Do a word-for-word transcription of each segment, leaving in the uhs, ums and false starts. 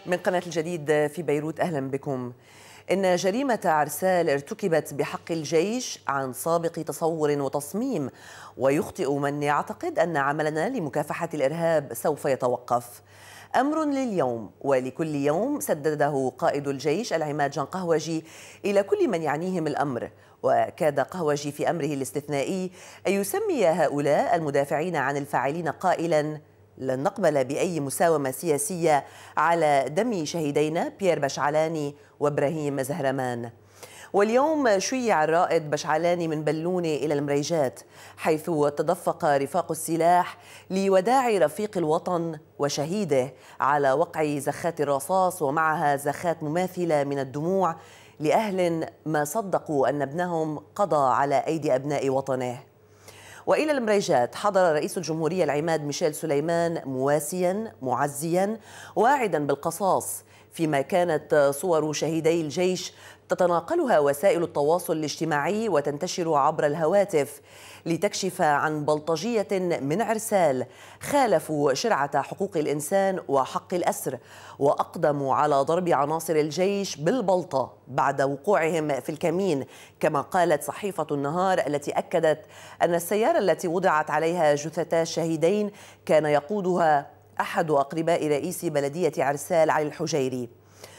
من قناة الجديد في بيروت، أهلا بكم. إن جريمة عرسال ارتكبت بحق الجيش عن سابق تصور وتصميم، ويخطئ من يعتقد أن عملنا لمكافحة الإرهاب سوف يتوقف. أمر لليوم ولكل يوم سدده قائد الجيش العماد جان قهوجي إلى كل من يعنيهم الأمر، وكاد قهوجي في أمره الاستثنائي أن يسمي هؤلاء المدافعين عن الفاعلين قائلا: لن نقبل بأي مساومة سياسية على دم شهيدينا بيير بشعلاني وإبراهيم زهرمان. واليوم شيع الرائد بشعلاني من بلونة إلى المريجات، حيث تدفق رفاق السلاح لوداع رفيق الوطن وشهيده على وقع زخات الرصاص ومعها زخات مماثلة من الدموع لأهل ما صدقوا أن ابنهم قضى على أيدي أبناء وطنه. وإلى المريجات حضر رئيس الجمهورية العماد ميشيل سليمان مواسيا معزيا واعدا بالقصاص، فيما كانت صور شهيدي الجيش تتناقلها وسائل التواصل الاجتماعي وتنتشر عبر الهواتف لتكشف عن بلطجية من عرسال خالفوا شرعة حقوق الإنسان وحق الأسر، وأقدموا على ضرب عناصر الجيش بالبلطة بعد وقوعهم في الكمين، كما قالت صحيفة النهار التي أكدت أن السيارة التي وضعت عليها جثتا الشهيدين كان يقودها أحد أقرباء رئيس بلدية عرسال علي الحجيري.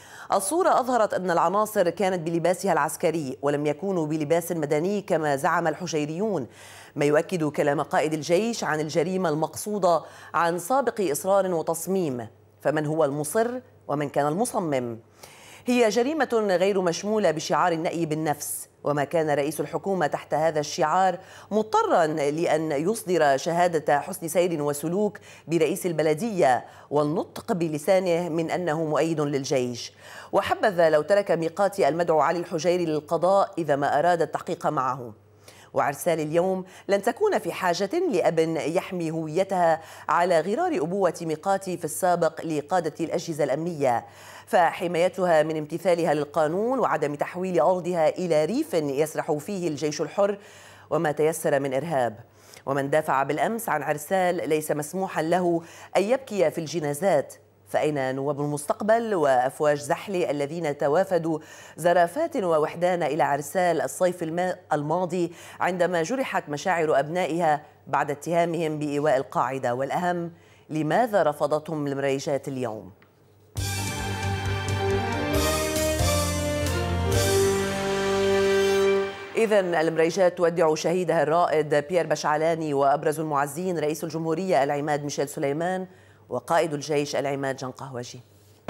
الصورة أظهرت أن العناصر كانت بلباسها العسكري ولم يكونوا بلباس مدني كما زعم الحجيريون، ما يؤكد كلام قائد الجيش عن الجريمة المقصودة عن سابق إصرار وتصميم. فمن هو المصر ومن كان المصمم؟ هي جريمة غير مشمولة بشعار النأي بالنفس، وما كان رئيس الحكومة تحت هذا الشعار مضطرا لأن يصدر شهادة حسن سير وسلوك برئيس البلدية والنطق بلسانه من أنه مؤيد للجيش. وحبذا لو ترك ميقاتي المدعو علي الحجيري للقضاء إذا ما أراد التحقيق معه. وعرسال اليوم لن تكون في حاجة لأب يحمي هويتها على غرار أبوة ميقاتي في السابق لقادة الأجهزة الأمنية، فحمايتها من امتثالها للقانون وعدم تحويل أرضها إلى ريف يسرح فيه الجيش الحر وما تيسر من إرهاب. ومن دافع بالأمس عن عرسال ليس مسموحا له أن يبكي في الجنازات، فأين نواب المستقبل وأفواج زحلة الذين توافدوا زرافات ووحدان إلى عرسال الصيف الماضي عندما جرحت مشاعر أبنائها بعد اتهامهم بإيواء القاعدة؟ والأهم، لماذا رفضتهم المريجات اليوم؟ إذن المريجات تودع شهيدها الرائد بيير بشعلاني وأبرز المعزين رئيس الجمهورية العماد ميشيل سليمان وقائد الجيش العماد جان قهوجي.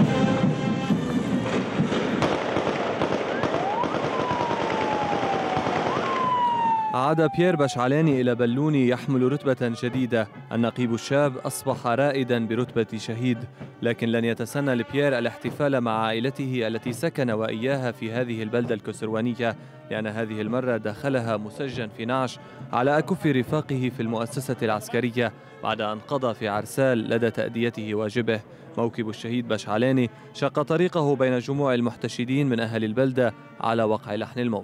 عاد بيير بشعلاني إلى بلوني يحمل رتبة جديدة. النقيب الشاب أصبح رائدا برتبة شهيد، لكن لن يتسنى لبيير الاحتفال مع عائلته التي سكن وإياها في هذه البلدة الكسروانية، لأن هذه المرة دخلها مسجن في نعش على أكف رفاقه في المؤسسة العسكرية بعد أن قضى في عرسال لدى تأديته واجبه. موكب الشهيد بشعلاني شق طريقه بين جموع المحتشدين من أهل البلدة على وقع لحن الموت.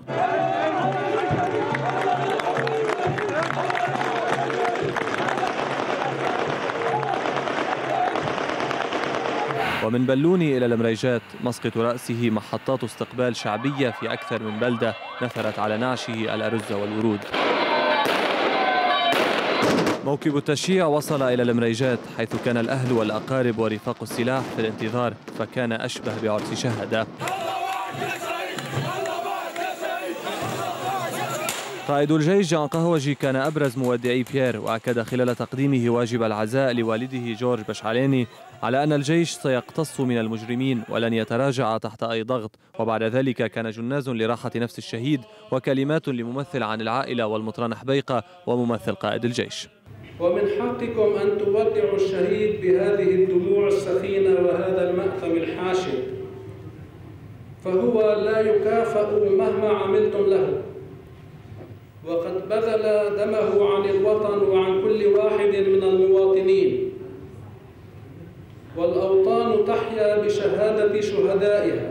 ومن بلوني إلى المريجات مسقط رأسه محطات استقبال شعبية في أكثر من بلدة نثرت على نعشه الأرز والورود. موكب التشييع وصل إلى المريجات، حيث كان الأهل والأقارب ورفاق السلاح في الانتظار، فكان أشبه بعرس شهادة. قائد الجيش جان قهوجي كان أبرز مودعي بيير، وأكد خلال تقديمه واجب العزاء لوالده جورج بشعلاني على أن الجيش سيقتص من المجرمين ولن يتراجع تحت أي ضغط. وبعد ذلك كان جناز لراحة نفس الشهيد وكلمات لممثل عن العائلة والمطران حبيقة وممثل قائد الجيش. ومن حقكم أن تودعوا الشهيد بهذه الدموع السخينة وهذا المأثم الحاشد، فهو لا يكافأ مهما عملتم له، وقد بذل دمه عن الوطن وعن كل واحد من المواطنين، والأوطان تحيا بشهادة شهدائها،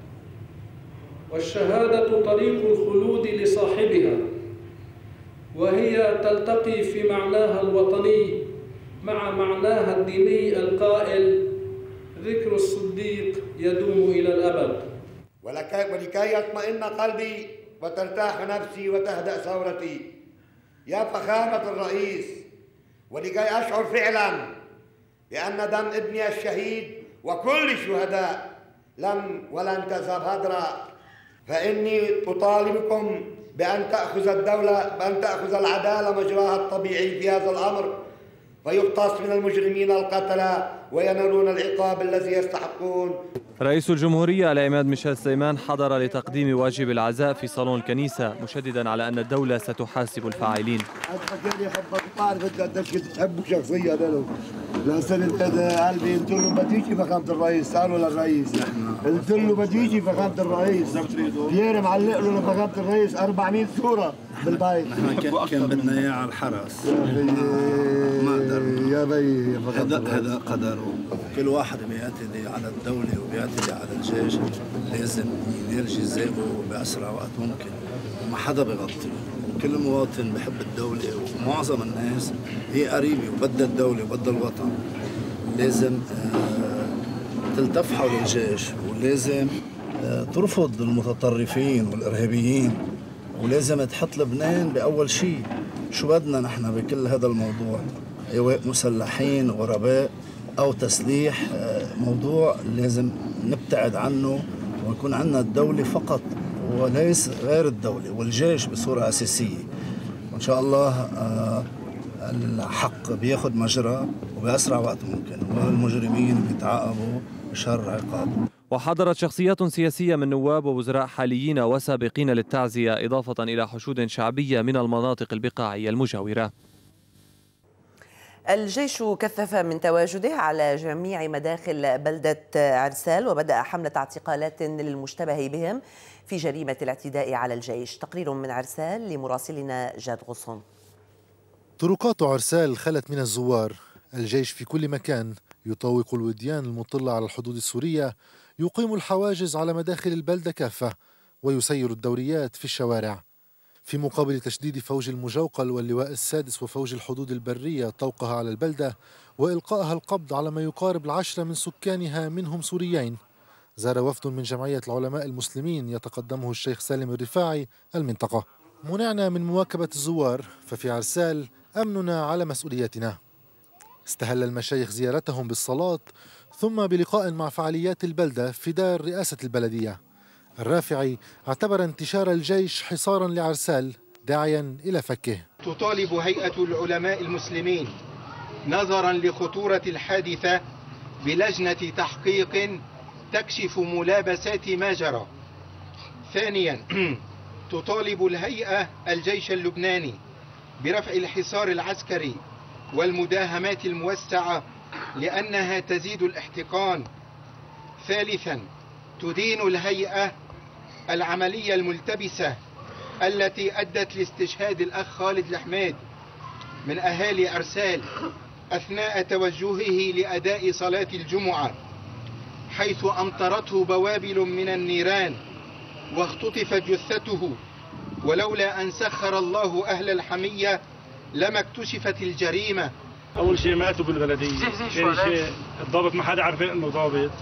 والشهادة طريق الخلود لصاحبها، وهي تلتقي في معناها الوطني مع معناها الديني القائل: ذكر الصديق يدوم إلى الأبد. ولكي, ولكي يطمئن قلبي وترتاح نفسي وتهدأ ثورتي يا فخامة الرئيس، ولكي أشعر فعلا بأن دم ابني الشهيد وكل الشهداء لم ولن تذهب هدرا، فإني أطالبكم بأن تأخذ الدولة بأن تأخذ العدالة مجراها الطبيعي في هذا الأمر، فيقتص من المجرمين القتلة وينالون العقاب الذي يستحقون. رئيس الجمهورية العماد ميشيل سليمان حضر لتقديم واجب العزاء في صالون الكنيسة، مشددا على أن الدولة ستحاسب الفاعلين. حبك بعرف قديش كنت تحبه شخصيا انا. لسنة قلبي قلت له بدي يجي فخامة الرئيس، قالوا للرئيس قلت له بدي يجي فخامة الرئيس، بيير معلق له لفخامة الرئيس أربعمية صورة بالبيت. نحن كان بدنا اياه على الحرس ما قدرنا يا بي. هذا هذا قدر، كل واحد بيعتدي على الدولة وبيعتدي على الجيش لازم يدير جزاءه بأسرع وقت ممكن، وما حدا بيغطي. كل مواطن بحب الدولة ومعظم الناس هي قريبة وبدها الدولة وبدها الوطن. لازم تلتف حول الجيش، ولازم ترفض المتطرفين والإرهابيين، ولازم تحط لبنان بأول شيء. شو بدنا نحن بكل هذا الموضوع؟ سواء مسلحين غرباء أو تسليح، موضوع لازم نبتعد عنه ويكون عندنا الدولة فقط وليس غير الدولة، والجيش بصورة أساسية. وإن شاء الله الحق بياخد مجرى وبأسرع وقت ممكن، والمجرمين بيتعاقبوا بشر عقاب. وحضرت شخصيات سياسية من نواب ووزراء حاليين وسابقين للتعزية، إضافة إلى حشود شعبية من المناطق البقاعية المجاورة. الجيش كثف من تواجده على جميع مداخل بلدة عرسال، وبدأ حملة اعتقالات للمشتبه بهم في جريمة الاعتداء على الجيش. تقرير من عرسال لمراسلنا جاد غصن. طرقات عرسال خلت من الزوار، الجيش في كل مكان يطوق الوديان المطلة على الحدود السورية، يقيم الحواجز على مداخل البلدة كافة، ويسير الدوريات في الشوارع، في مقابل تشديد فوج المجوقل واللواء السادس وفوج الحدود البرية طوقها على البلدة وإلقائها القبض على ما يقارب العشرة من سكانها منهم سوريين. زار وفد من جمعية العلماء المسلمين يتقدمه الشيخ سالم الرفاعي المنطقة. منعنا من مواكبة الزوار، ففي عرسال أمننا على مسؤوليتنا. استهل المشايخ زيارتهم بالصلاة ثم بلقاء مع فعاليات البلدة في دار رئاسة البلدية. الرافعي اعتبر انتشار الجيش حصارا لعرسال، داعيا إلى فكه. تطالب هيئة العلماء المسلمين نظرا لخطورة الحادثة بلجنة تحقيق تكشف ملابسات ما جرى. ثانيا تطالب الهيئة الجيش اللبناني برفع الحصار العسكري والمداهمات الموسعة لأنها تزيد الاحتقان. ثالثا تدين الهيئة العملية الملتبسة التي أدت لاستشهاد الأخ خالد الحميد من أهالي عرسال أثناء توجهه لأداء صلاة الجمعة، حيث أمطرته بوابل من النيران واختطفت جثته، ولولا أن سخر الله أهل الحمية لما اكتشفت الجريمة. أول شيء ماتوا بالبلدية، ثاني شيء الضابط ما حدا عارفين إنه ضابط،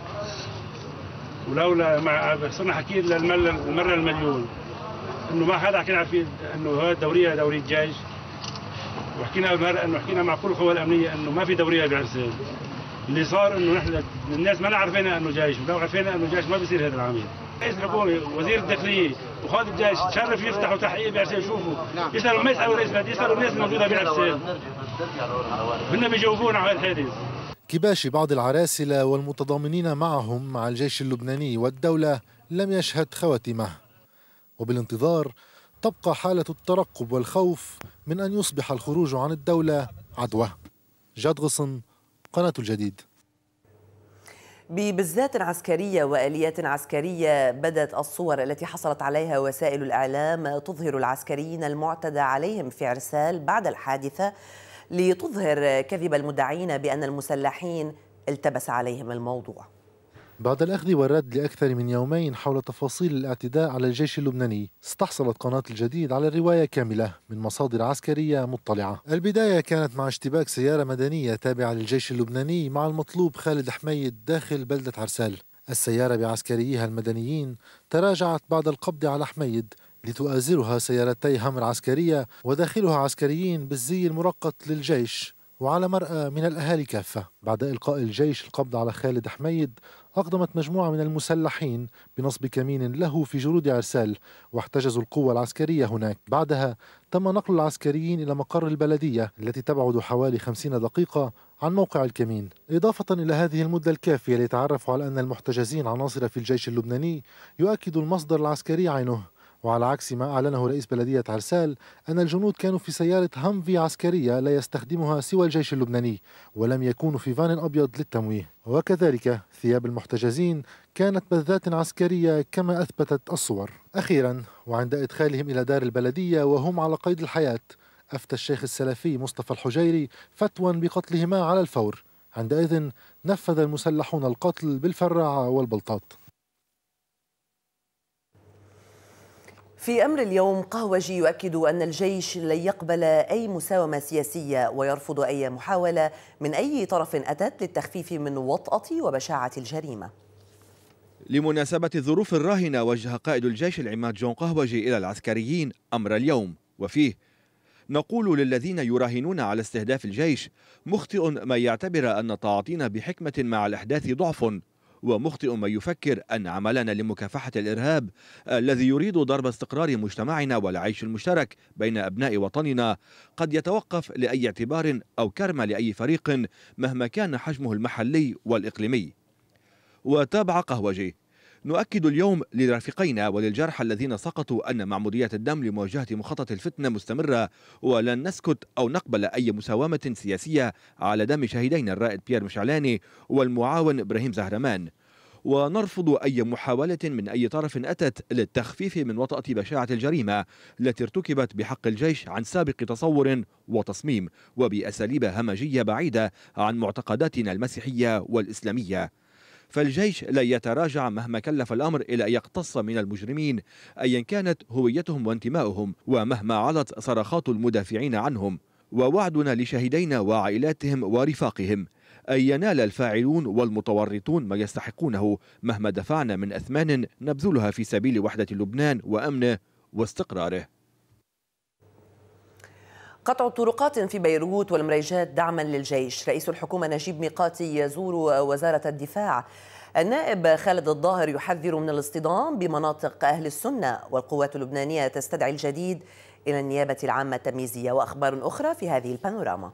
ولولا مع صرنا حكينا للمرة المليون إنه ما حدا كان عارفين إنه هاي الدورية دورية جيش، وحكينا بالمرة إنه حكينا مع كل القوى الأمنية إنه ما في دورية بعرسال. اللي صار إنه نحن الناس ما عارفينها إنه جيش، ولو عارفينها إنه جيش ما بيصير هذا العمل. رئيس الحكومة وزير الداخلية وقائد الجيش تشرف يفتحوا تحقيق بعرسال، شوفوا يسألوا ما يسألوا رئيس البلد، يسألوا الناس الموجودة بعرسال، بدنا بيجاوبونا على هذا الحادث. كباش بعض العراسلة والمتضامنين معهم مع الجيش اللبناني والدولة لم يشهد خواتمه، وبالانتظار تبقى حالة الترقب والخوف من أن يصبح الخروج عن الدولة عدوى. جاد غصن، قناة الجديد. ببزات عسكرية وآليات عسكرية بدت الصور التي حصلت عليها وسائل الإعلام تظهر العسكريين المعتدى عليهم في عرسال بعد الحادثة، لتظهر كذب المدعين بأن المسلحين التبس عليهم الموضوع. بعد الأخذ والرد لأكثر من يومين حول تفاصيل الاعتداء على الجيش اللبناني، استحصلت قناة الجديد على الرواية كاملة من مصادر عسكرية مطلعة. البداية كانت مع اشتباك سيارة مدنية تابعة للجيش اللبناني مع المطلوب خالد حميد داخل بلدة عرسال. السيارة بعسكريها المدنيين تراجعت بعد القبض على حميد لتؤازرها سيارتي همر عسكرية وداخلها عسكريين بالزي المرقط للجيش وعلى مرأى من الأهالي كافة. بعد إلقاء الجيش القبض على خالد حميد، أقدمت مجموعة من المسلحين بنصب كمين له في جرود عرسال واحتجزوا القوة العسكرية هناك. بعدها تم نقل العسكريين إلى مقر البلدية التي تبعد حوالي خمسين دقيقة عن موقع الكمين. إضافة إلى هذه المدة الكافية ليتعرفوا على أن المحتجزين عناصر في الجيش اللبناني، يؤكد المصدر العسكري عينه، وعلى عكس ما أعلنه رئيس بلدية عرسال أن الجنود كانوا في سيارة همفي عسكرية لا يستخدمها سوى الجيش اللبناني ولم يكونوا في فان أبيض للتمويه. وكذلك ثياب المحتجزين كانت بذات عسكرية كما أثبتت الصور. أخيرا وعند إدخالهم إلى دار البلدية وهم على قيد الحياة، أفتى الشيخ السلفي مصطفى الحجيري فتوى بقتلهما على الفور. عندئذ نفذ المسلحون القتل بالفراعة والبلطات. في أمر اليوم، قهوجي يؤكد أن الجيش لن يقبل أي مساومة سياسية ويرفض أي محاولة من أي طرف أتت للتخفيف من وطأة وبشاعة الجريمة. لمناسبة الظروف الراهنة، وجه قائد الجيش العماد جون قهوجي إلى العسكريين أمر اليوم، وفيه: نقول للذين يراهنون على استهداف الجيش: مخطئ من يعتبر أن تعاطينا بحكمة مع الأحداث ضعف، ومخطئ من يفكر أن عملنا لمكافحة الإرهاب الذي يريد ضرب استقرار مجتمعنا والعيش المشترك بين أبناء وطننا قد يتوقف لأي اعتبار أو كرم لأي فريق مهما كان حجمه المحلي والإقليمي. وتابع قهوجي: نؤكد اليوم لرفيقينا وللجرحى الذين سقطوا أن معموديات الدم لمواجهة مخطط الفتنة مستمرة، ولن نسكت أو نقبل أي مساومة سياسية على دم شهيدين الرائد بيير مشعلاني والمعاون إبراهيم زهرمان، ونرفض أي محاولة من أي طرف أتت للتخفيف من وطأة بشاعة الجريمة التي ارتكبت بحق الجيش عن سابق تصور وتصميم وبأساليب همجية بعيدة عن معتقداتنا المسيحية والإسلامية. فالجيش لا يتراجع مهما كلف الأمر إلى أن يقتص من المجرمين أيا كانت هويتهم وانتماؤهم، ومهما علت صرخات المدافعين عنهم. ووعدنا لشهيدينا وعائلاتهم ورفاقهم أن ينال الفاعلون والمتورطون ما يستحقونه مهما دفعنا من أثمان نبذلها في سبيل وحدة لبنان وأمنه واستقراره. قطع الطرقات في بيروت والمريجات دعما للجيش. رئيس الحكومة نجيب ميقاتي يزور وزارة الدفاع. النائب خالد الظاهر يحذر من الاصطدام بمناطق أهل السنة، والقوات اللبنانية تستدعي الجديد إلى النيابة العامة التمييزية. وأخبار أخرى في هذه البانوراما.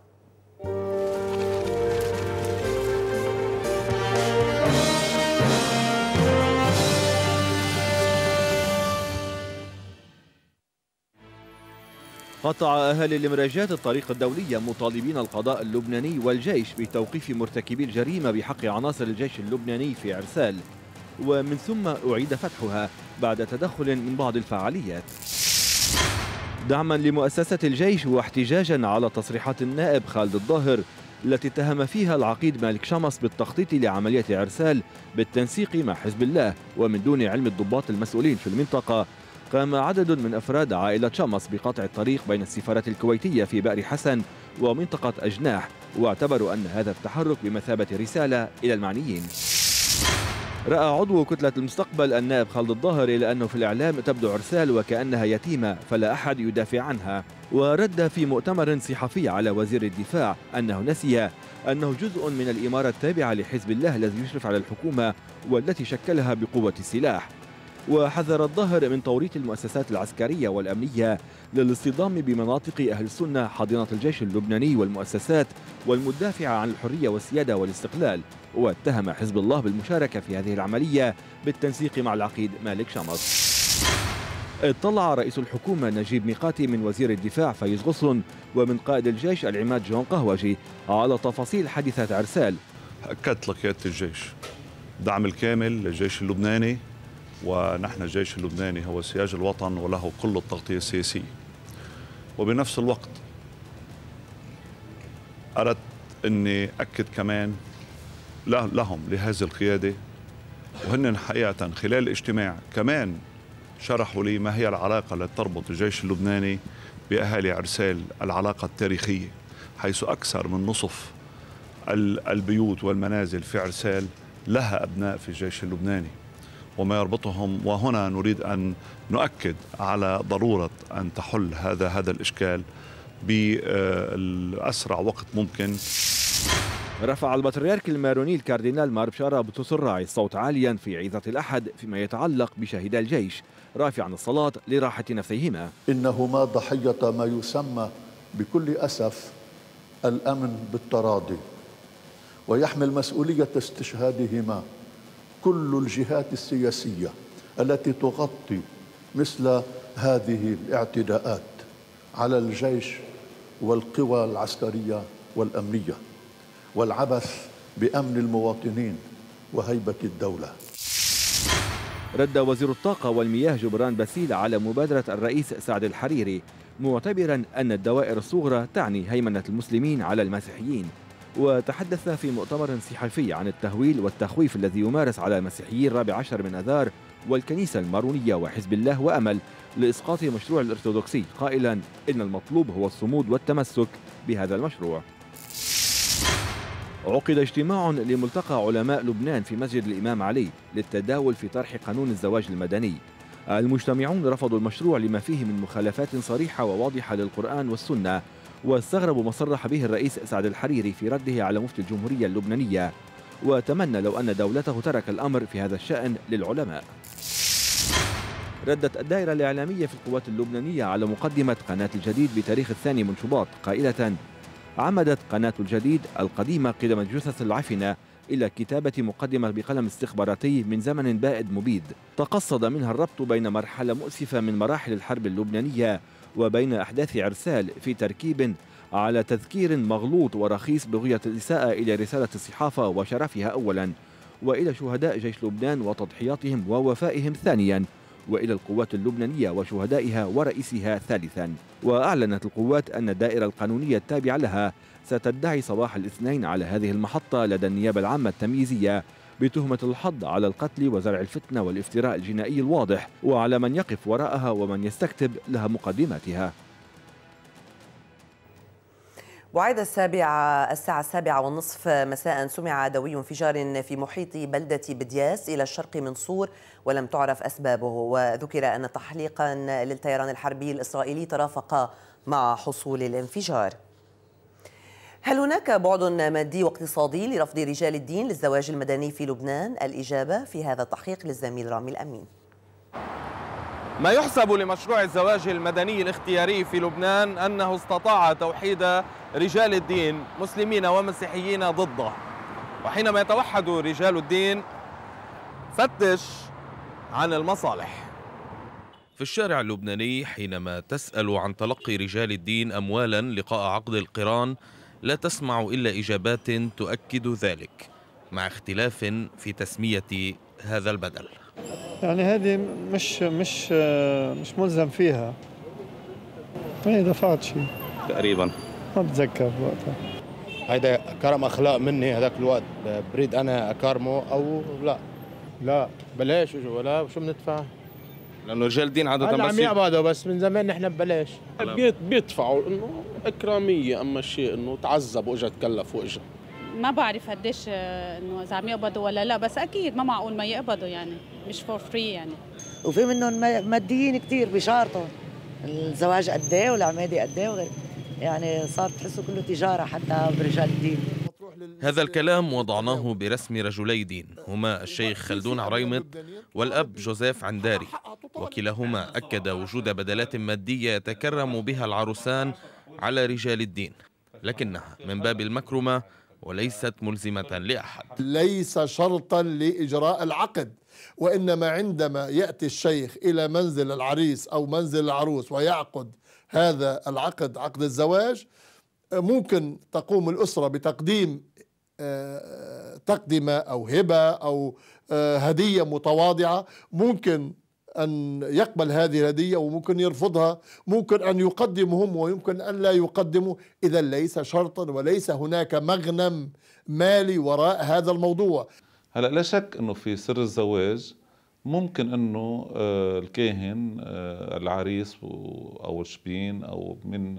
قطع أهالي المراجات الطريق الدولية مطالبين القضاء اللبناني والجيش بتوقيف مرتكبي الجريمة بحق عناصر الجيش اللبناني في عرسال، ومن ثم أعيد فتحها بعد تدخل من بعض الفعاليات. دعما لمؤسسة الجيش واحتجاجا على تصريحات النائب خالد الظاهر التي اتهم فيها العقيد مالك شمس بالتخطيط لعملية عرسال بالتنسيق مع حزب الله ومن دون علم الضباط المسؤولين في المنطقة، قام عدد من أفراد عائلة شمس بقطع الطريق بين السفارة الكويتية في بئر حسن ومنطقة أجناح، واعتبروا أن هذا التحرك بمثابة رسالة إلى المعنيين. رأى عضو كتلة المستقبل النائب خالد الظاهر إلى أنه في الإعلام تبدو عرسال وكأنها يتيمة فلا أحد يدافع عنها، ورد في مؤتمر صحفي على وزير الدفاع أنه نسي أنه جزء من الإمارة التابعة لحزب الله الذي يشرف على الحكومة والتي شكلها بقوة السلاح. وحذر الظاهر من توريط المؤسسات العسكرية والأمنية للاصطدام بمناطق أهل السنة حاضنة الجيش اللبناني والمؤسسات والمدافعة عن الحرية والسيادة والاستقلال، واتهم حزب الله بالمشاركة في هذه العملية بالتنسيق مع العقيد مالك شمس. اطلع رئيس الحكومة نجيب ميقاتي من وزير الدفاع فايز غصن ومن قائد الجيش العماد جون قهوجي على تفاصيل حادثة عرسال. أكدت لقيادة الجيش دعم الكامل للجيش اللبناني، ونحن الجيش اللبناني هو سياج الوطن وله كل التغطية السياسية. وبنفس الوقت أردت أني أكد كمان لهم لهذه القيادة وهن حقيقة خلال الاجتماع كمان شرحوا لي ما هي العلاقة التي تربط الجيش اللبناني بأهالي عرسال، العلاقة التاريخية، حيث أكثر من نصف البيوت والمنازل في عرسال لها أبناء في الجيش اللبناني وما يربطهم. وهنا نريد أن نؤكد على ضرورة أن تحل هذا هذا الإشكال بأسرع وقت ممكن. رفع البطريرك الماروني الكاردينال مار بشارة بوتسراعي الصوت عاليا في عظة الأحد فيما يتعلق بشهيدا الجيش، رافعا الصلاة لراحة نفسيهما. إنهما ضحية ما يسمى بكل أسف الأمن بالتراضي، ويحمل مسؤولية استشهادهما كل الجهات السياسية التي تغطي مثل هذه الاعتداءات على الجيش والقوى العسكرية والأمنية والعبث بأمن المواطنين وهيبة الدولة. رد وزير الطاقة والمياه جبران باسيل على مبادرة الرئيس سعد الحريري، معتبرا أن الدوائر الصغرى تعني هيمنة المسلمين على المسيحيين، وتحدث في مؤتمر صحفي عن التهويل والتخويف الذي يمارس على المسيحيين الرابع عشر من أذار والكنيسة المارونية وحزب الله وأمل لإسقاط مشروع الأرثوذكسي، قائلا إن المطلوب هو الصمود والتمسك بهذا المشروع. عقد اجتماع لملتقى علماء لبنان في مسجد الإمام علي للتداول في طرح قانون الزواج المدني. المجتمعون رفضوا المشروع لما فيه من مخالفات صريحة وواضحة للقرآن والسنة، واستغربوا ما صرح به الرئيس سعد الحريري في رده على مفتي الجمهورية اللبنانية، وتمنى لو أن دولته ترك الأمر في هذا الشأن للعلماء. ردت الدائرة الإعلامية في القوات اللبنانية على مقدمة قناة الجديد بتاريخ الثاني من شباط قائلة: عمدت قناة الجديد القديمة قدم الجثث العفنة إلى كتابة مقدمة بقلم استخباراتي من زمن بائد مبيد، تقصد منها الربط بين مرحلة مؤسفة من مراحل الحرب اللبنانية وبين أحداث عرسال في تركيب على تذكير مغلوط ورخيص بغية الإساءة إلى رسالة الصحافة وشرفها أولا، وإلى شهداء جيش لبنان وتضحياتهم ووفائهم ثانيا، وإلى القوات اللبنانية وشهدائها ورئيسها ثالثا. وأعلنت القوات أن الدائرة القانونية التابعة لها ستدعي صباح الاثنين على هذه المحطة لدى النيابة العامة التمييزية بتهمة الحض على القتل وزرع الفتنة والافتراء الجنائي الواضح، وعلى من يقف وراءها ومن يستكتب لها مقدماتها. وعيد السابعة الساعة السابعة والنصف مساء سمع دوي انفجار في محيط بلدة بدياس إلى الشرق من صور ولم تعرف أسبابه، وذكر أن تحليقا للطيران الحربي الإسرائيلي ترافق مع حصول الانفجار. هل هناك بعد مادي واقتصادي لرفض رجال الدين للزواج المدني في لبنان؟ الإجابة في هذا التحقيق للزميل رامي الأمين. ما يحسب لمشروع الزواج المدني الاختياري في لبنان أنه استطاع توحيد رجال الدين مسلمين ومسيحيين ضده، وحينما يتوحد رجال الدين فتش عن المصالح. في الشارع اللبناني حينما تسأل عن تلقي رجال الدين أموالا لقاء عقد القران لا تسمع إلا إجابات تؤكد ذلك، مع اختلاف في تسمية هذا البدل. يعني هذه مش مش مش ملزم فيها، هي دفعت شيء تقريبا ما بتذكر وقتها. هيدا كرم اخلاق مني هذاك الوقت، بريد انا اكرمه او لا لا بلاش ولا شو بندفع، لانه رجال الدين عاده هلا عم يقبضوا بس من زمان نحن ببلاش. بيت بيدفعوا انه اكراميه، اما الشيء انه تعذب واجا تكلف واجا ما بعرف قديش انه اذا عم يقبضوا ولا لا، بس اكيد ما معقول ما يقبضوا، يعني مش فور فري يعني. وفي منهم ماديين كثير بشارطهم، الزواج قد ايه والعماده قد ايه وغير، يعني صار تحسوا كله تجاره حتى برجال الدين. هذا الكلام وضعناه برسم رجلي دين هما الشيخ خلدون عريمط والأب جوزيف عنداري، وكلاهما أكد وجود بدلات مادية يتكرم بها العروسان على رجال الدين، لكنها من باب المكرمة وليست ملزمة لأحد. ليس شرطا لإجراء العقد، وإنما عندما يأتي الشيخ إلى منزل العريس أو منزل العروس ويعقد هذا العقد، عقد الزواج، ممكن تقوم الأسرة بتقديم تقدمة أو هبة أو هدية متواضعة، ممكن أن يقبل هذه الهدية وممكن يرفضها، ممكن أن يقدمهم ويمكن أن لا يقدموا. إذا ليس شرطا وليس هناك مغنم مالي وراء هذا الموضوع. هلا لا شك انه في سر الزواج ممكن انه الكاهن العريس او الشبين او من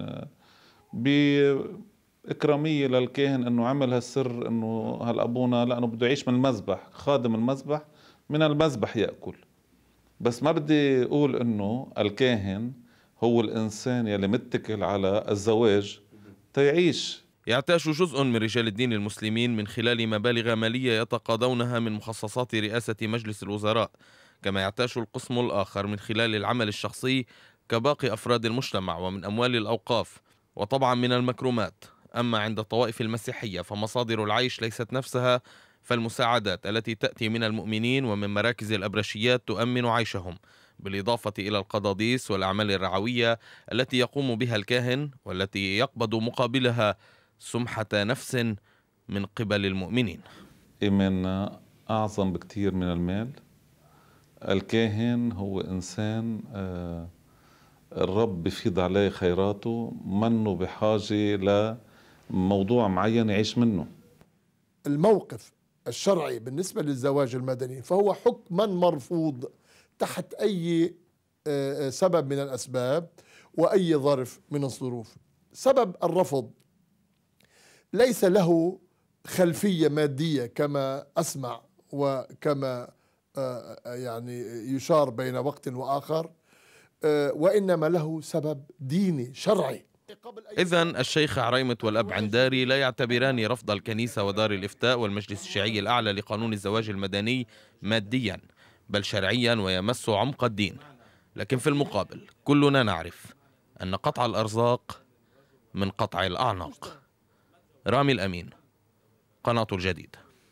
بإكرامية للكاهن انه عمل هالسر انه هالابونا لانه بده يعيش من المذبح، خادم المذبح من المذبح ياكل. بس ما بدي اقول انه الكاهن هو الانسان يلي متكل على الزواج تيعيش. يعتاش جزء من رجال الدين المسلمين من خلال مبالغ مالية يتقاضونها من مخصصات رئاسة مجلس الوزراء، كما يعتاش القسم الآخر من خلال العمل الشخصي كباقي أفراد المجتمع ومن أموال الأوقاف وطبعا من المكرمات. أما عند الطوائف المسيحية فمصادر العيش ليست نفسها، فالمساعدات التي تأتي من المؤمنين ومن مراكز الأبرشيات تؤمن عيشهم، بالإضافة إلى القضاضيس والأعمال الرعوية التي يقوم بها الكاهن والتي يقبض مقابلها سمحة نفس من قبل المؤمنين. إيماننا أعظم بكتير من المال. الكاهن هو إنسان الرب بفيض عليه خيراته، منه بحاجة لموضوع معين يعيش منه. الموقف الشرعي بالنسبة للزواج المدني فهو حكما مرفوض تحت أي سبب من الأسباب وأي ظرف من الظروف. سبب الرفض ليس له خلفية مادية كما أسمع وكما يعني يشار بين وقت وآخر، وإنما له سبب ديني شرعي. إذن الشيخ عريمة والأب عنداري لا يعتبران رفض الكنيسة ودار الإفتاء والمجلس الشيعي الأعلى لقانون الزواج المدني ماديا بل شرعيا ويمس عمق الدين. لكن في المقابل كلنا نعرف أن قطع الأرزاق من قطع الأعناق. رامي الأمين، قناة الجديد.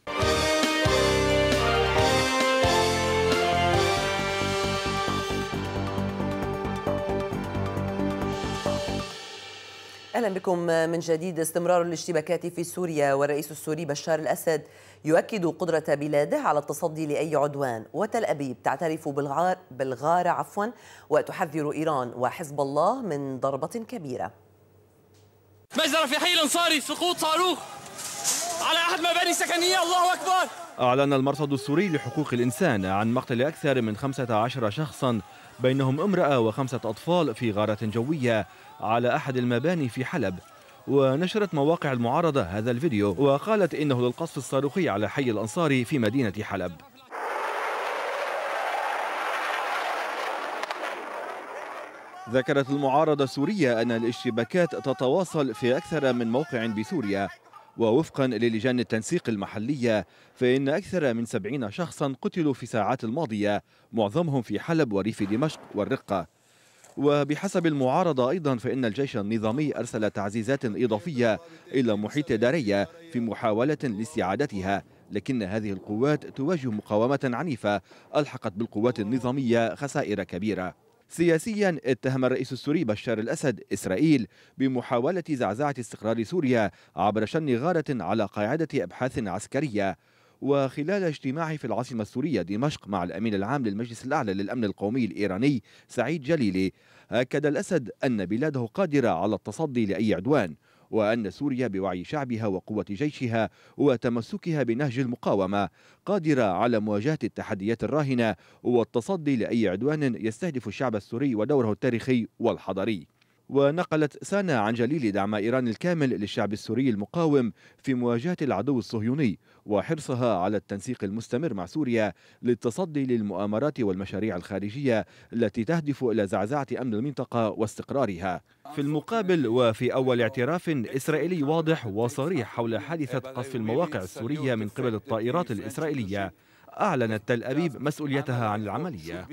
أهلا بكم من جديد. استمرار الاشتباكات في سوريا، والرئيس السوري بشار الأسد يؤكد قدرة بلاده على التصدي لأي عدوان، وتل أبيب تعترف بالغار بالغارة عفوا وتحذر إيران وحزب الله من ضربة كبيرة. مجزرة في حي الأنصاري، سقوط صاروخ على أحد مباني سكنية. الله أكبر. أعلن المرصد السوري لحقوق الإنسان عن مقتل أكثر من خمسة عشر شخصا بينهم امرأة وخمسة أطفال في غارة جوية على أحد المباني في حلب. ونشرت مواقع المعارضة هذا الفيديو وقالت إنه للقصف الصاروخي على حي الأنصاري في مدينة حلب. ذكرت المعارضة السورية أن الاشتباكات تتواصل في أكثر من موقع بسوريا، ووفقا للجان التنسيق المحلية فإن أكثر من سبعين شخصا قتلوا في الساعات الماضية، معظمهم في حلب وريف دمشق والرقة. وبحسب المعارضة أيضا فإن الجيش النظامي أرسل تعزيزات إضافية إلى محيط دارية في محاولة لاستعادتها، لكن هذه القوات تواجه مقاومة عنيفة ألحقت بالقوات النظامية خسائر كبيرة. سياسيا اتهم الرئيس السوري بشار الأسد إسرائيل بمحاولة زعزعة استقرار سوريا عبر شن غارة على قاعدة أبحاث عسكرية. وخلال اجتماعه في العاصمة السورية دمشق مع الأمين العام للمجلس الأعلى للأمن القومي الإيراني سعيد جليلي، أكد الأسد أن بلاده قادرة على التصدي لأي عدوان، وأن سوريا بوعي شعبها وقوة جيشها وتمسكها بنهج المقاومة قادرة على مواجهة التحديات الراهنة والتصدي لأي عدوان يستهدف الشعب السوري ودوره التاريخي والحضاري. ونقلت سانا عن جليل دعم إيران الكامل للشعب السوري المقاوم في مواجهة العدو الصهيوني وحرصها على التنسيق المستمر مع سوريا للتصدي للمؤامرات والمشاريع الخارجية التي تهدف إلى زعزعة أمن المنطقة واستقرارها. في المقابل وفي أول اعتراف إسرائيلي واضح وصريح حول حادثة قصف المواقع السورية من قبل الطائرات الإسرائيلية، أعلنت تل أبيب مسؤوليتها عن العملية.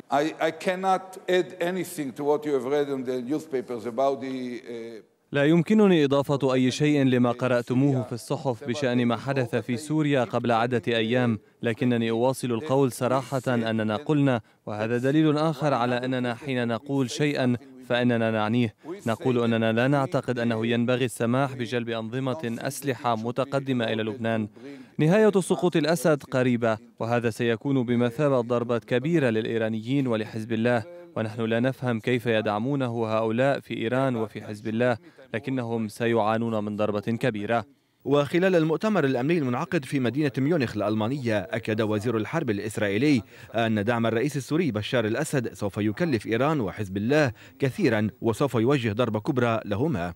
لا يمكنني إضافة أي شيء لما قرأتموه في الصحف بشأن ما حدث في سوريا قبل عدة أيام، لكنني أواصل القول صراحة أننا قلنا، وهذا دليل آخر على أننا حين نقول شيئا فإننا نعنيه. نقول أننا لا نعتقد أنه ينبغي السماح بجلب أنظمة أسلحة متقدمة إلى لبنان. نهاية سقوط الأسد قريبة، وهذا سيكون بمثابة ضربة كبيرة للإيرانيين ولحزب الله، ونحن لا نفهم كيف يدعمونه هؤلاء في إيران وفي حزب الله، لكنهم سيعانون من ضربة كبيرة. وخلال المؤتمر الأمني المنعقد في مدينة ميونخ الألمانية، أكد وزير الحرب الإسرائيلي أن دعم الرئيس السوري بشار الأسد سوف يكلف إيران وحزب الله كثيرا وسوف يوجه ضربة كبرى لهما.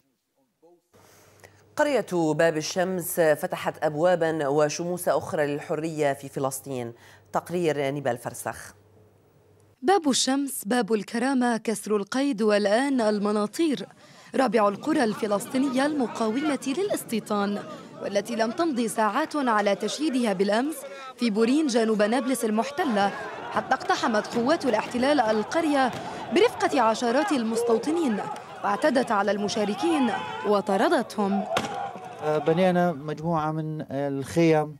قرية باب الشمس فتحت أبوابا وشموس أخرى للحرية في فلسطين. تقرير نيبال فرسخ. باب الشمس، باب الكرامة، كسر القيد، والآن المناطير، رابع القرى الفلسطينية المقاومة للاستيطان، والتي لم تمضي ساعات على تشييدها بالأمس في بورين جنوب نابلس المحتلة، حتى اقتحمت قوات الاحتلال القرية برفقة عشرات المستوطنين، واعتدت على المشاركين وطردتهم. بنينا مجموعة من الخيم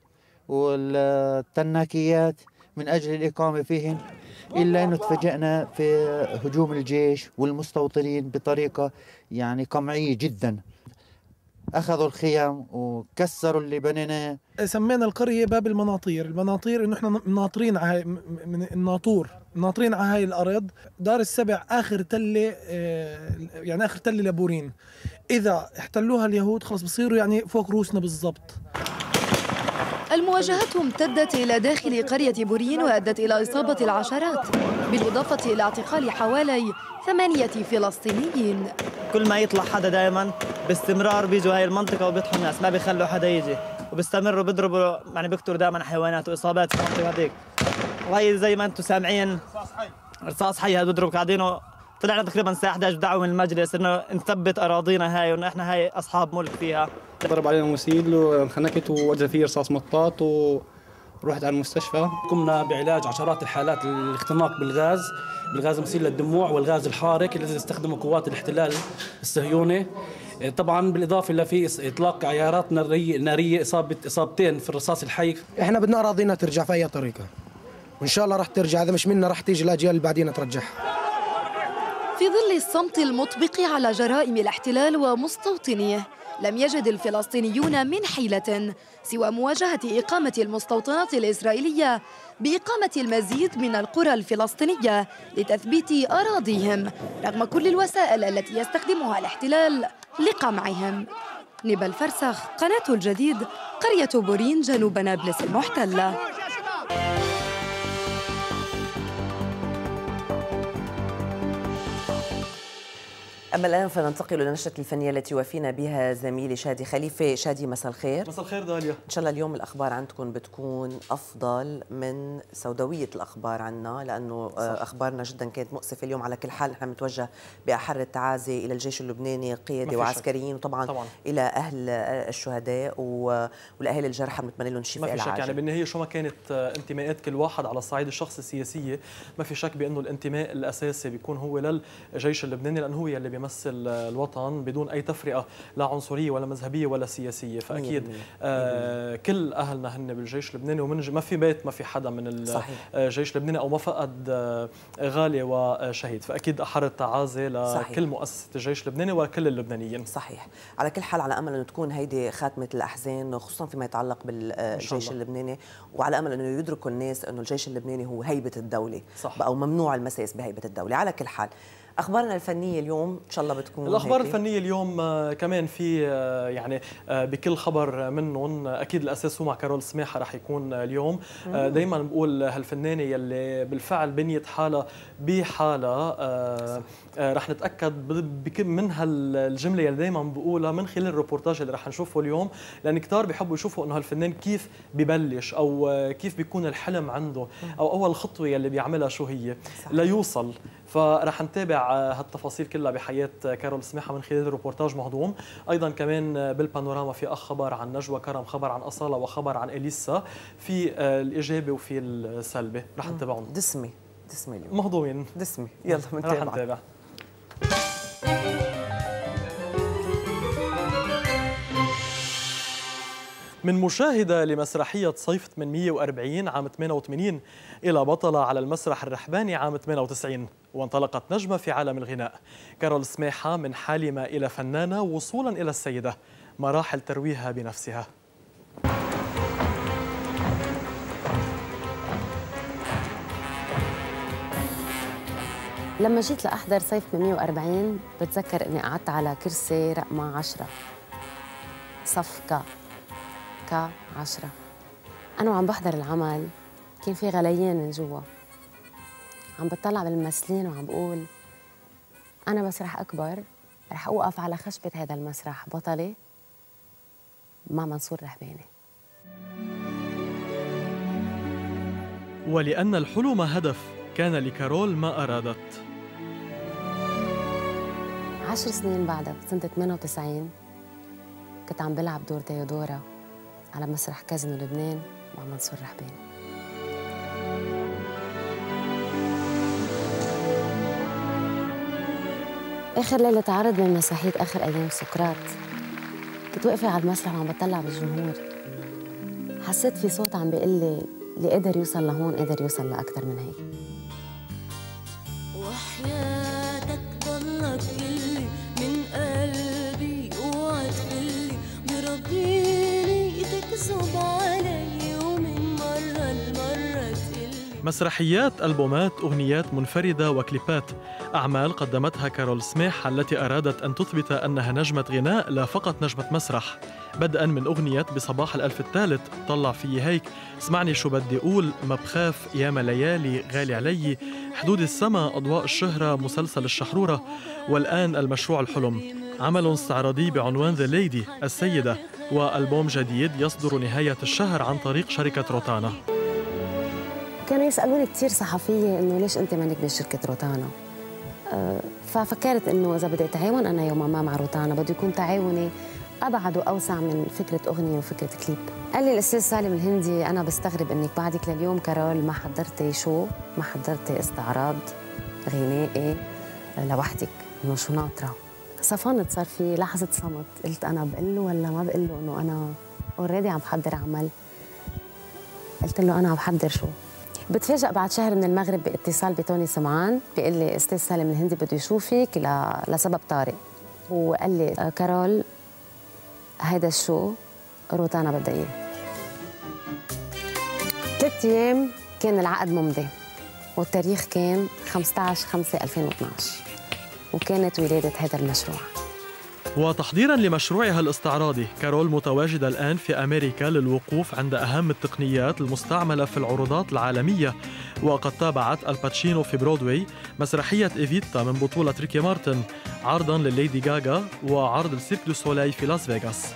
والتناكيات من أجل الإقامة فيهن، إلا أنه تفاجأنا في هجوم الجيش والمستوطنين بطريقة يعني قمعية جدا. أخذوا الخيم وكسروا اللي بنيناه. سمينا القرية باب المناطير. المناطير إنه إحنا ناطرين على من الناطور، ناطرين على هاي الأرض. دار السبع آخر تلة، يعني آخر تلة لبورين، إذا احتلوها اليهود خلص بصيروا يعني فوق روسنا بالضبط. المواجهات امتدت إلى داخل قرية بورين وأدت إلى إصابة العشرات، بالإضافة إلى اعتقال حوالي ثمانية فلسطينيين. كل ما يطلع حدا دائما باستمرار بيجوا هاي المنطقة وبيطحنوا الناس، ما بيخلوا حدا يجي، وبيستمروا بيضربوا، يعني بيقتلوا دائما حيوانات وإصابات في المنطقة هذيك. وهي زي ما أنتم سامعين رصاص حي هذا بيضرب قاعدينه. طلعنا تقريبا الساعة إحدى عشر دعوة من المجلس إنه نثبت أراضينا هاي وإنه إحنا هاي أصحاب ملك فيها. ضرب علينا مسيل وانخنقت ووجه فيه رصاص مطاط ورحت على المستشفى. قمنا بعلاج عشرات الحالات الاختناق بالغاز، بالغاز المسيل للدموع والغاز الحارق الذي استخدمه قوات الاحتلال الصهيوني. طبعا بالإضافة إلى في إطلاق عيارات نارية نارية إصابة إصابتين في الرصاص الحي. إحنا بدنا أراضينا ترجع في أي طريقة، وإن شاء الله راح ترجع، إذا مش منا راح تيجي الأجيال اللي بعدين ترجعها. في ظل الصمت المطبق على جرائم الاحتلال ومستوطنيه، لم يجد الفلسطينيون من حيلة سوى مواجهة إقامة المستوطنات الإسرائيلية بإقامة المزيد من القرى الفلسطينية لتثبيت أراضيهم رغم كل الوسائل التي يستخدمها الاحتلال لقمعهم. نيبال فرسخ، قناة الجديد، قرية بورين جنوب نابلس المحتلة. أما الآن فننتقل إلى النشرة الفنية التي وفينا بها زميلي شادي خليفة. شادي مساء الخير. مساء الخير داليا. إن شاء الله اليوم الأخبار عندكم بتكون أفضل من سوداوية الأخبار عنا، لأنه صح. أخبارنا جدا كانت مؤسفة اليوم. على كل حال نحن متوجه بأحر التعازي إلى الجيش اللبناني، قيادة وعسكريين، وطبعا طبعا. إلى أهل الشهداء والأهالي الجرحى، بنتمنى لهم الشفاء العاجل. ما في شك، يعني بالنهاية شو ما كانت انتماءات كل واحد على الصعيد الشخصي السياسية، ما في شك بأنه الانتماء الأساسي بيكون هو للجيش اللبناني، لأنه هو اللي بيمثل الوطن بدون أي تفرقة لا عنصرية ولا مذهبية ولا سياسية. فأكيد آه كل أهلنا هن بالجيش اللبناني، ومن ما في بيت ما في حدا من الجيش اللبناني أو ما فقد آه غالي وشهيد. فأكيد أحر التعازي لكل مؤسسة الجيش اللبناني وكل اللبنانيين. صحيح. على كل حال على أمل أن تكون هيدي خاتمة الأحزان، خصوصا فيما يتعلق بالجيش اللبناني، وعلى أمل أنه يدركوا الناس أنه الجيش اللبناني هو هيبة الدولة، صح. أو ممنوع المساس بهيبة الدولة. على كل حال أخبارنا الفنية اليوم إن شاء الله بتكون الأخبار هيك. الفنية اليوم كمان في يعني بكل خبر منهم أكيد الأساس هو مع كارول سماحة رح يكون اليوم. دايما بقول هالفنانة يلي بالفعل بنيت حالها بحالة رح نتأكد من هالجملة يلي دايما بقولها من خلال الروبورتاج اللي رح نشوفه اليوم، لأن كتار بيحبوا يشوفوا إنه هالفنان كيف ببلش أو كيف بيكون الحلم عنده أو أول خطوة يلي بيعملها شو هي ليوصل. فرح نتابع هالتفاصيل كلها بحياة كارول سماحة من خلال الروبورتاج مهضوم. أيضا كمان بالبانوراما في أخ خبر عن نجوى كرم، خبر عن أصالة، وخبر عن إليسا، في الإيجابي وفي السلبي. رح نتابعهم. دسمي دسمي اليوم مهضومين دسمي. يلا رح نتابع. من مشاهدة لمسرحية صيف ثمانمئة وأربعين عام ثمانية وثمانين إلى بطلة على المسرح الرحباني عام ثمانية وتسعين، وانطلقت نجمة في عالم الغناء. كارول سماحة من حالمة إلى فنانة وصولا إلى السيدة، مراحل ترويها بنفسها. لما جيت لأحضر صيف ثمانمئة وأربعين بتذكر إني قعدت على كرسي رقم عشرة، صفقة دكة عشرة. أنا وعم بحضر العمل كان في غليان من جوا، عم بطلع بالممثلين وعم بقول أنا بس رح أكبر رح أوقف على خشبة هذا المسرح بطلة مع منصور رحباني. ولأن الحلم هدف كان لكارول ما أرادت. عشر سنين بعدها بسنة ثمانية وتسعين كنت عم بلعب دور تيودورا على مسرح كازينو لبنان مع منصور رحباني. آخر ليلة عرض من مسرحية آخر أيام سقراط كنت واقفة على المسرح وعم بطلع بالجمهور، حسيت في صوت عم بيقول لي اللي قدر يوصل لهون قدر يوصل لأكثر من هيك. وحياتك ضلك اللي من قلبي اوعى تقلي بربيني تكذب علي ومن مرة لمرة تقلي. مسرحيات، ألبومات، أغنيات منفردة وكليبات، أعمال قدمتها كارول سماح التي أرادت أن تثبت أنها نجمة غناء لا فقط نجمة مسرح، بدءاً من أغنية بصباح الألف الثالث، طلع في هيك، اسمعني شو بدي أقول، ما بخاف، ياما ليالي، غالي علي، حدود السما، أضواء الشهرة، مسلسل الشحرورة، والآن المشروع الحلم، عمل استعراضي بعنوان ذا ليدي السيدة، وألبوم جديد يصدر نهاية الشهر عن طريق شركة روتانا. كانوا يسألوني كثير صحفية إنه ليش أنت منك بشركة روتانا؟ أه ففكرت إنه إذا بدي أتعاون أنا يوما ما مع روتانا بده يكون تعاوني أبعد وأوسع من فكرة أغنية وفكرة كليب. قال لي الأستاذ سالم الهندي أنا بستغرب إنك بعدك لليوم كارول ما حضرتي شو، ما حضرتي استعراض غنائي لوحدك، إنه شو ناطرة؟ صفنت، صار في لحظة صمت، قلت أنا بقول له ولا ما بقول له إنه أنا أوريدي عم بحضر عمل؟ قلت له أنا عم بحضر شو؟ بتفاجأ بعد شهر من المغرب باتصال بتوني سمعان بيقول لي استاذ سالم الهندي بده يشوفك لسبب طارئ، وقال لي كارول هيدا الشو روتانا بدها اياه. ثلاث ايام كان العقد ممضي والتاريخ كان خمسة عشر خمسة ألفين واثنعش وكانت ولادة هذا المشروع. وتحضيراً لمشروعها الاستعراضي، كارول متواجدة الآن في أمريكا للوقوف عند أهم التقنيات المستعملة في العروضات العالمية، وقد تابعت الباتشينو في برودواي مسرحية إيفيتا من بطولة ريكي مارتن، عرضاً لليدي غاغا، وعرض السيرك دو سولاي في لاس فيغاس.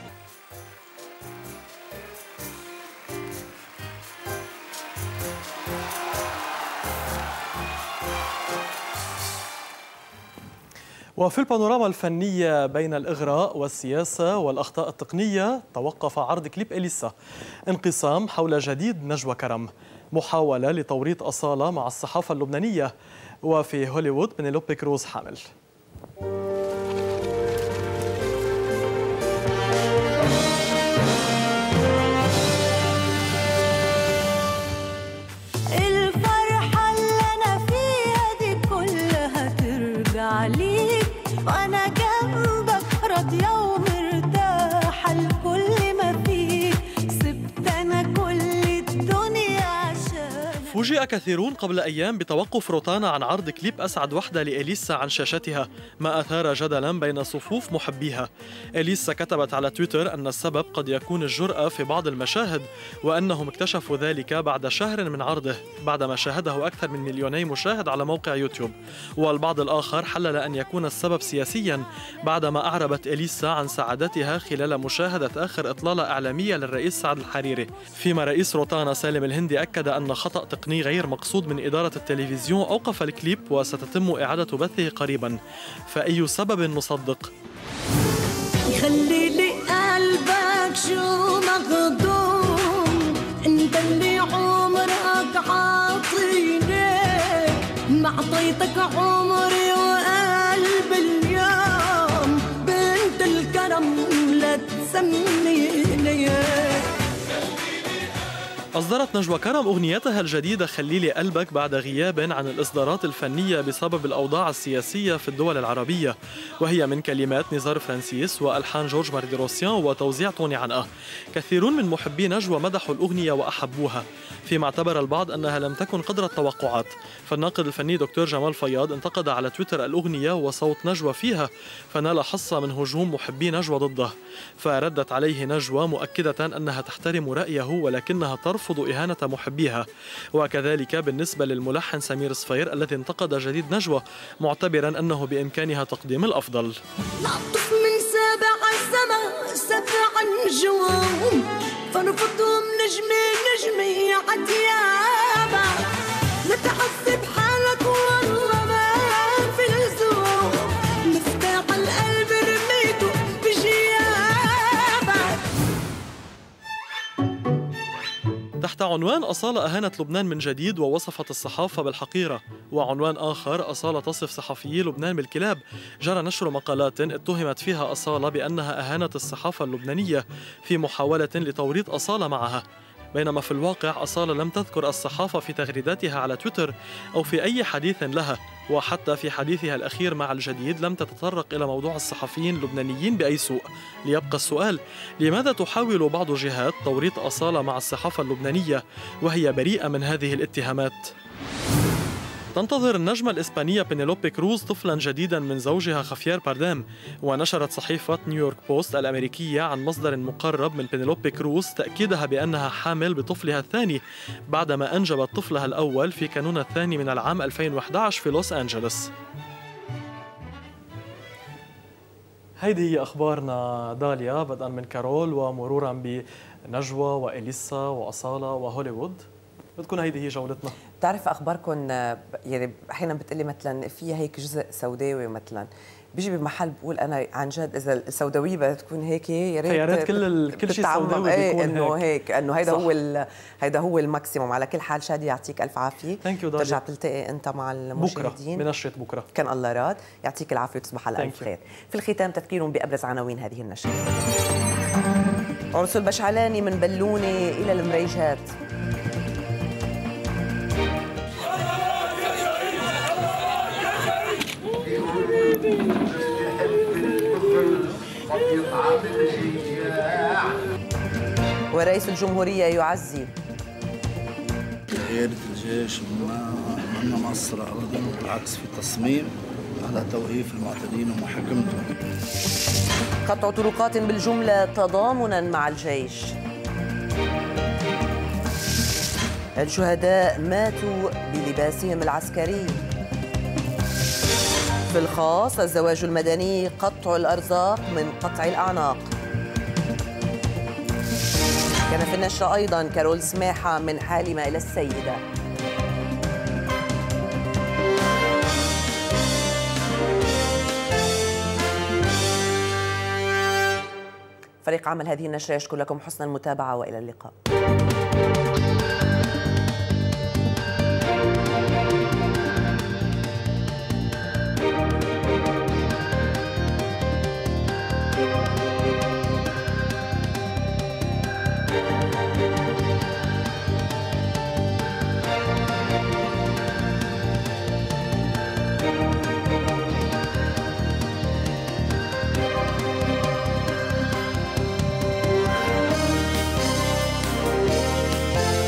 وفي البانوراما الفنية بين الإغراء والسياسة والأخطاء التقنية، توقف عرض كليب إليسا، انقسام حول جديد نجوى كرم، محاولة لتوريط أصالة مع الصحافة اللبنانية، وفي هوليوود بنيلوبي كروز حامل. الفرحة اللي أنا فيها دي كلها ترجع ليك وأنا جنبك راضية ومرتاحة لكل ما فيك، سبت أنا كل الدنيا عشان. فوجئ كثيرون قبل أيام بتوقف روتانا عن عرض كليب أسعد وحدة لإليسا عن شاشتها، ما أثار جدلاً بين صفوف محبيها. إليسا كتبت على تويتر أن السبب قد يكون الجرأة في بعض المشاهد، وأنهم اكتشفوا ذلك بعد شهر من عرضه بعدما شاهده أكثر من مليوني مشاهد على موقع يوتيوب. والبعض الآخر حلل أن يكون السبب سياسياً بعدما أعربت إليسا عن سعادتها خلال مشاهدة آخر إطلالة إعلامية للرئيس سعد الحريري، فيما رئيس روتانا سالم الهندي أكد أن خطأ تقني غير مقصود من إدارة التلفزيون أوقف الكليب وستتم إعادة بثه قريباً. فأي سبب نصدق؟ يخلي لي قلبك شو مخدوم، انت اللي عمرك عاطيني، ما عطيتك عمري وقلب اليوم، بنت الكرم لا تسميني. أصدرت نجوى كرم أغنيتها الجديدة خليلي قلبك بعد غياب عن الإصدارات الفنية بسبب الأوضاع السياسية في الدول العربية، وهي من كلمات نزار فرانسيس وألحان جورج مارديروسيان وتوزيع توني عنقة. كثيرون من محبي نجوى مدحوا الأغنية وأحبوها، فيما اعتبر البعض أنها لم تكن قدر التوقعات. فالناقد الفني دكتور جمال فياض انتقد على تويتر الأغنية وصوت نجوى فيها، فنال حصة من هجوم محبي نجوى ضده. فردت عليه نجوى مؤكدة أنها تحترم رأيه ولكنها ترفض إهانة محبيها. وكذلك بالنسبة للملحن سمير صفير الذي انتقد جديد نجوى معتبرا أنه بإمكانها تقديم الأفضل. نعطف من سبع السما سبع نجوم فنفضهم نجمي نجمي عتيابا نتعذب حالك والله ما في لزوم مفتاح القلب رميته بجيابك. تحت عنوان أصالة أهانت لبنان من جديد ووصفت الصحافة بالحقيرة، وعنوان آخر أصالة تصف صحفيي لبنان بالكلاب، جرى نشر مقالات اتهمت فيها أصالة بأنها أهانت الصحافة اللبنانية في محاولة لتوريط أصالة معها، بينما في الواقع أصالة لم تذكر الصحافة في تغريداتها على تويتر أو في أي حديث لها، وحتى في حديثها الأخير مع الجديد لم تتطرق إلى موضوع الصحفيين اللبنانيين بأي سوء. ليبقى السؤال: لماذا تحاول بعض جهات توريط أصالة مع الصحافة اللبنانية وهي بريئة من هذه الاتهامات؟ تنتظر النجمة الإسبانية بينيلوبي كروز طفلاً جديداً من زوجها خافيير بارديم. ونشرت صحيفة نيويورك بوست الأمريكية عن مصدر مقرب من بينيلوبي كروز تأكيدها بأنها حامل بطفلها الثاني بعدما أنجبت طفلها الأول في كانون الثاني من العام ألفين وإحدى عشر في لوس أنجلوس. هيدي هي أخبارنا داليا، بدءاً من كارول ومروراً بنجوى وإليسا وأصالة وهوليوود. بتكون هيدي هي جولتنا. بتعرف اخباركم يعني احيانا بتقلي مثلا في هيك جزء سوداوي مثلا بيجي بمحل بقول انا عن جد اذا السوداويه بدها تكون هيك يا ريت يا ريت كل كل شيء سوداوي ايه بيكون انه هيك انه هيدا هو هيدا هو الماكسيموم. على كل حال شادي يعطيك الف عافيه، ترجع تلتقي انت مع المشاهدين بكره بنشره بكره كان الله راد. يعطيك العافيه وتصبح على الف خير. في الختام تذكير بابرز عناوين هذه النشره. عرس البشعلاني من بلونه الى المريجات. ورئيس الجمهورية يعزي. قيادة الجيش ما ما مقصرة أبدا، بالعكس في تصميم على توقيف المعتدين ومحاكمتهم. قطع طرقات بالجملة تضامنا مع الجيش. الشهداء ماتوا بلباسهم العسكري. في الخاص الزواج المدني قطع الأرزاق من قطع الأعناق. كان في النشرة أيضا كارول سماحة من حالمة إلى السيدة. فريق عمل هذه النشرة يشكر لكم حسن المتابعة وإلى اللقاء.